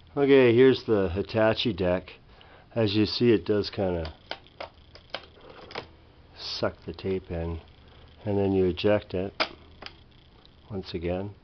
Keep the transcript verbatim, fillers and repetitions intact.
Okay, here's the Hitachi deck. As you see, it does kind of suck the tape in, and then you eject it once again.